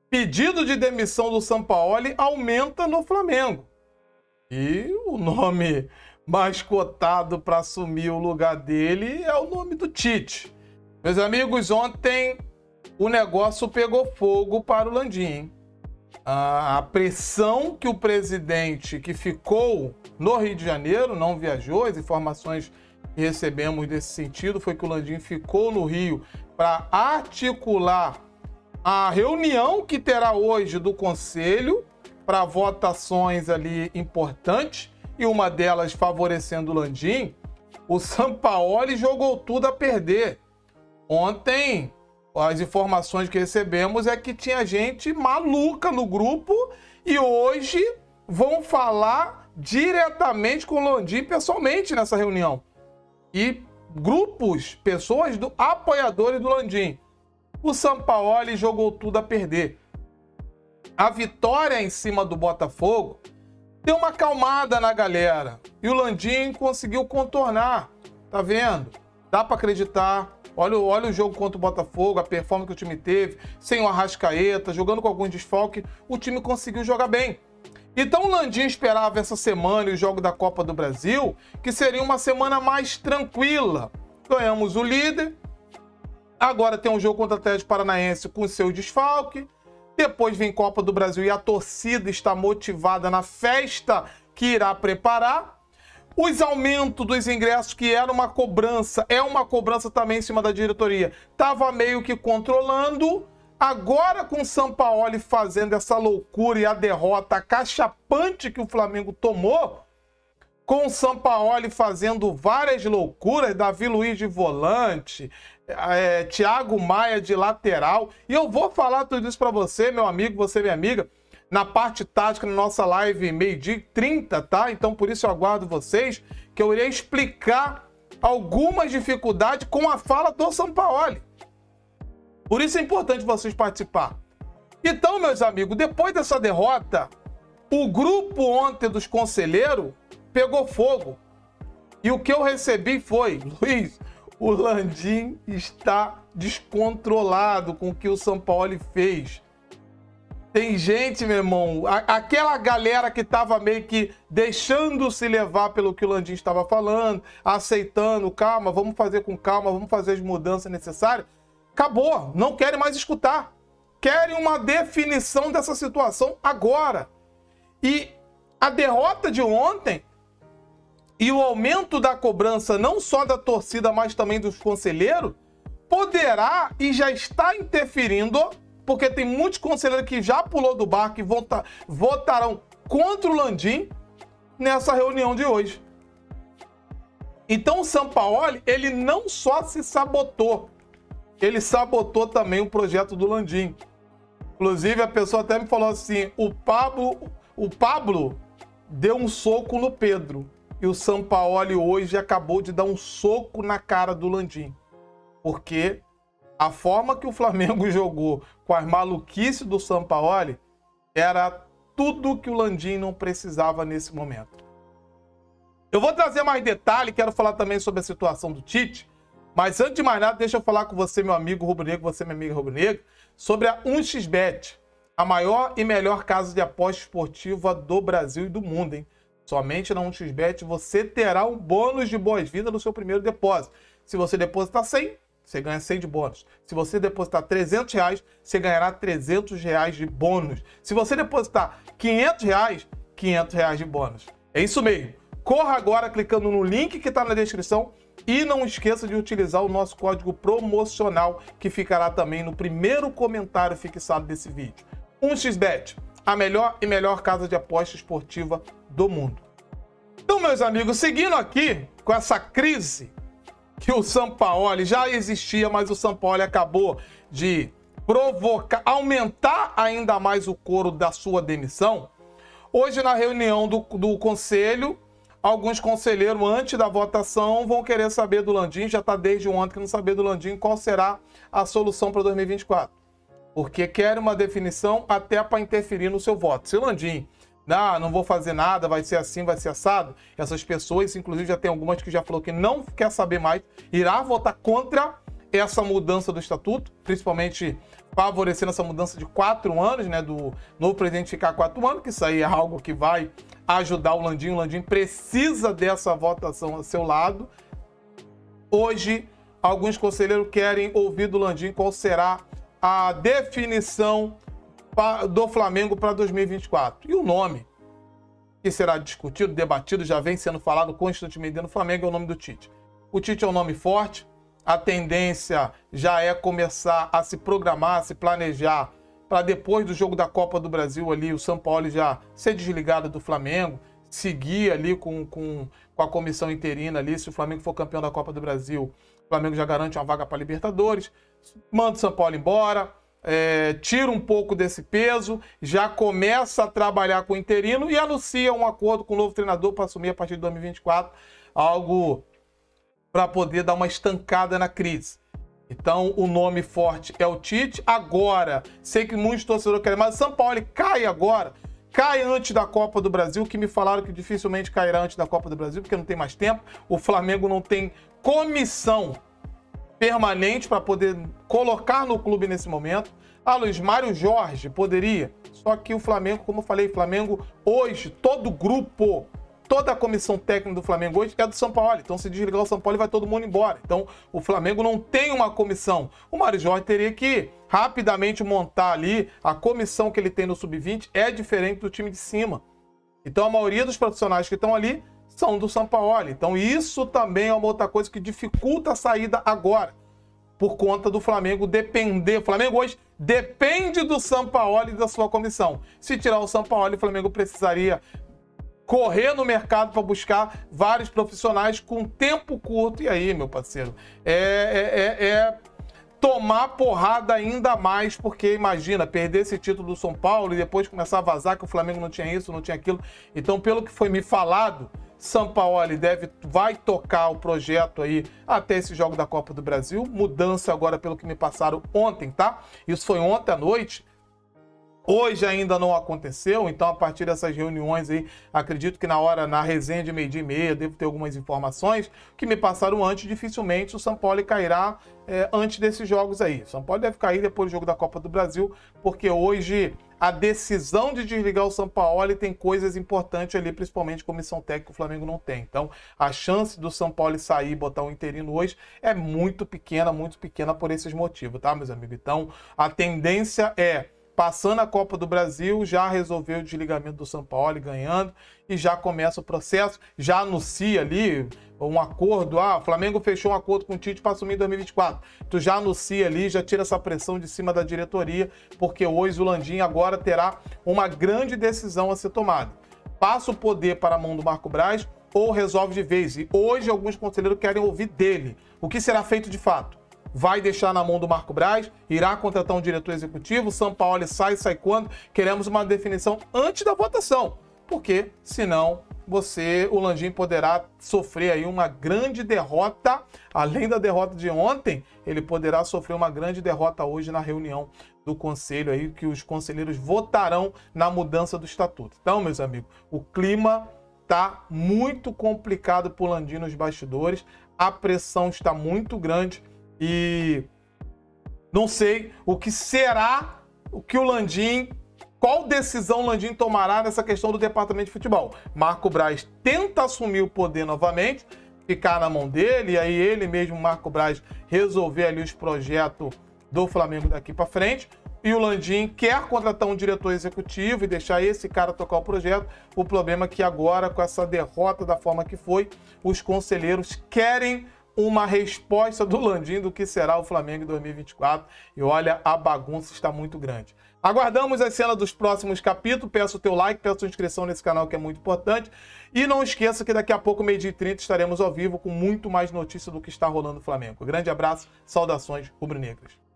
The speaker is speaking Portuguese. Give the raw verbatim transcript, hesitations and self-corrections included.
pedido de demissão do Sampaoli aumenta no Flamengo. E o nome mais cotado para assumir o lugar dele é o nome do Tite. Meus amigos, ontem o negócio pegou fogo para o Landim, hein? A pressão que o presidente, que ficou no Rio de Janeiro, não viajou, as informações que recebemos nesse sentido foi que o Landim ficou no Rio para articular a reunião que terá hoje do Conselho para votações ali importantes, e uma delas favorecendo o Landim. O Sampaoli jogou tudo a perder. Ontem, as informações que recebemos é que tinha gente maluca no grupo e hoje vão falar diretamente com o Landim pessoalmente nessa reunião. E grupos, pessoas do apoiadores do Landim. O Sampaoli jogou tudo a perder. A vitória em cima do Botafogo deu uma acalmada na galera. E o Landim conseguiu contornar. Tá vendo? Dá para acreditar. Olha, olha o jogo contra o Botafogo, a performance que o time teve, sem o Arrascaeta, jogando com alguns desfalques, o time conseguiu jogar bem. Então o Landim esperava essa semana e o jogo da Copa do Brasil, que seria uma semana mais tranquila. Ganhamos o líder, agora tem um jogo contra o Atlético Paranaense com o seu desfalque, depois vem Copa do Brasil e a torcida está motivada na festa que irá preparar. Os aumentos dos ingressos, que era uma cobrança, é uma cobrança também em cima da diretoria, estava meio que controlando. Agora com o Sampaoli fazendo essa loucura e a derrota acachapante que o Flamengo tomou, com o Sampaoli fazendo várias loucuras, Davi Luiz de volante, é, Thiago Maia de lateral, e eu vou falar tudo isso para você, meu amigo, você minha amiga, na parte tática, na nossa live meio-dia e trinta, tá? Então, por isso eu aguardo vocês, que eu irei explicar algumas dificuldades com a fala do Sampaoli. Por isso é importante vocês participar. Então, meus amigos, depois dessa derrota, o grupo ontem dos conselheiros pegou fogo. E o que eu recebi foi, Luiz, o Landim está descontrolado com o que o Sampaoli fez. Tem gente, meu irmão, a, aquela galera que estava meio que deixando-se levar pelo que o Landim estava falando, aceitando, calma, vamos fazer com calma, vamos fazer as mudanças necessárias, acabou, não querem mais escutar. Querem uma definição dessa situação agora. E a derrota de ontem e o aumento da cobrança, não só da torcida, mas também dos conselheiros, poderá e já está interferindo, porque tem muitos conselheiros que já pulou do barco e vota, votarão contra o Landim nessa reunião de hoje. Então o Sampaoli, ele não só se sabotou, ele sabotou também o projeto do Landim. Inclusive, a pessoa até me falou assim, o Pablo, o Pablo deu um soco no Pedro. E o Sampaoli hoje acabou de dar um soco na cara do Landim. Porque a forma que o Flamengo jogou com as maluquices do Sampaoli era tudo que o Landim não precisava nesse momento. Eu vou trazer mais detalhe, quero falar também sobre a situação do Tite, mas antes de mais nada, deixa eu falar com você, meu amigo rubro-negro, você, minha amiga rubro-negra, sobre a um x bet, a maior e melhor casa de aposta esportiva do Brasil e do mundo, hein? Somente na um x bet você terá um bônus de boas-vindas no seu primeiro depósito. Se você depositar cem, você ganha cem de bônus. Se você depositar trezentos reais, você ganhará trezentos reais de bônus. Se você depositar quinhentos reais, quinhentos reais de bônus. É isso mesmo. Corra agora clicando no link que está na descrição e não esqueça de utilizar o nosso código promocional que ficará também no primeiro comentário fixado desse vídeo. um x bet, a melhor e melhor casa de aposta esportiva do mundo. Então, meus amigos, seguindo aqui com essa crise que o Sampaoli já existia, mas o Sampaoli acabou de provocar, aumentar ainda mais o coro da sua demissão. Hoje, na reunião do, do conselho, alguns conselheiros, antes da votação, vão querer saber do Landim, já está desde ontem que não saber do Landim, qual será a solução para dois mil e vinte e quatro. Porque querem uma definição até para interferir no seu voto. Se o Landim, não, não vou fazer nada, vai ser assim, vai ser assado, essas pessoas, inclusive já tem algumas que já falou que não quer saber mais, irá votar contra essa mudança do estatuto, principalmente favorecendo essa mudança de quatro anos, né, do novo presidente ficar quatro anos, que isso aí é algo que vai ajudar o Landim. O Landim precisa dessa votação a seu lado. Hoje, alguns conselheiros querem ouvir do Landim qual será a definição do Flamengo para dois mil e vinte e quatro. E o nome que será discutido, debatido, já vem sendo falado constantemente dentro do Flamengo, é o nome do Tite. O Tite é um nome forte. A tendência já é começar a se programar, a se planejar para depois do jogo da Copa do Brasil ali, o Sampaoli já ser desligado do Flamengo, seguir ali com, com, com a comissão interina ali. Se o Flamengo for campeão da Copa do Brasil, o Flamengo já garante uma vaga para Libertadores, manda o Sampaoli embora, é, tira um pouco desse peso, já começa a trabalhar com o interino e anuncia um acordo com o novo treinador para assumir a partir de dois mil e vinte e quatro, algo para poder dar uma estancada na crise. Então, o nome forte é o Tite. Agora, sei que muitos torcedores querem, mas o Sampaoli cai agora, cai antes da Copa do Brasil, que me falaram que dificilmente cairá antes da Copa do Brasil, porque não tem mais tempo. O Flamengo não tem comissão permanente para poder colocar no clube nesse momento. Ah, Luiz Mário Jorge poderia, só que o Flamengo, como eu falei, Flamengo hoje, todo grupo, toda a comissão técnica do Flamengo hoje é do Sampaoli. Então, se desligar o Sampaoli, vai todo mundo embora. Então, o Flamengo não tem uma comissão. O Mário Jorge teria que rapidamente montar ali. A comissão que ele tem no sub vinte é diferente do time de cima. Então, a maioria dos profissionais que estão ali são do Sampaoli. Então, isso também é uma outra coisa que dificulta a saída agora, por conta do Flamengo depender. O Flamengo hoje depende do Sampaoli e da sua comissão. Se tirar o Sampaoli, o Flamengo precisaria correr no mercado para buscar vários profissionais com tempo curto. E aí, meu parceiro, é, é, é tomar porrada ainda mais, porque imagina, perder esse título do São Paulo e depois começar a vazar que o Flamengo não tinha isso, não tinha aquilo. Então, pelo que foi me falado, Sampaoli deve, vai tocar o projeto aí até esse jogo da Copa do Brasil. Mudança agora, pelo que me passaram ontem, tá? Isso foi ontem à noite. Hoje ainda não aconteceu, então a partir dessas reuniões aí, acredito que na hora, na resenha de meio-dia e meia, devo ter algumas informações que me passaram antes. Dificilmente o Sampaoli cairá é, antes desses jogos aí. O Sampaoli deve cair depois do jogo da Copa do Brasil, porque hoje a decisão de desligar o Sampaoli tem coisas importantes ali, principalmente comissão técnica, que o Flamengo não tem. Então, a chance do Sampaoli sair e botar um interino hoje é muito pequena, muito pequena por esses motivos, tá, meus amigos? Então, a tendência é, passando a Copa do Brasil, já resolveu o desligamento do Sampaoli, ganhando, e já começa o processo, já anuncia ali um acordo. Ah, o Flamengo fechou um acordo com o Tite para assumir em dois mil e vinte e quatro. Tu já anuncia ali, já tira essa pressão de cima da diretoria, porque hoje o Landim agora terá uma grande decisão a ser tomada. Passa o poder para a mão do Marco Braz ou resolve de vez? E hoje alguns conselheiros querem ouvir dele. O que será feito de fato? Vai deixar na mão do Marco Braz? Irá contratar um diretor executivo? Sampaoli sai, sai quando? Queremos uma definição antes da votação, porque senão você, o Landim, poderá sofrer aí uma grande derrota. Além da derrota de ontem, ele poderá sofrer uma grande derrota hoje na reunião do conselho aí, que os conselheiros votarão na mudança do estatuto. Então, meus amigos, o clima tá muito complicado para o Landim nos bastidores, a pressão está muito grande. E não sei o que será, o que o Landim, qual decisão o Landim tomará nessa questão do departamento de futebol. Marco Braz tenta assumir o poder novamente, ficar na mão dele, e aí ele mesmo, Marco Braz, resolver ali os projetos do Flamengo daqui para frente. E o Landim quer contratar um diretor executivo e deixar esse cara tocar o projeto. O problema é que agora, com essa derrota da forma que foi, os conselheiros querem uma resposta do Landim do que será o Flamengo em dois mil e vinte e quatro. E olha, a bagunça está muito grande. Aguardamos as cenas dos próximos capítulos. Peço o teu like, peço a inscrição nesse canal, que é muito importante. E não esqueça que daqui a pouco, meio-dia e trinta, estaremos ao vivo com muito mais notícia do que está rolando no Flamengo. Grande abraço, saudações rubro-negras.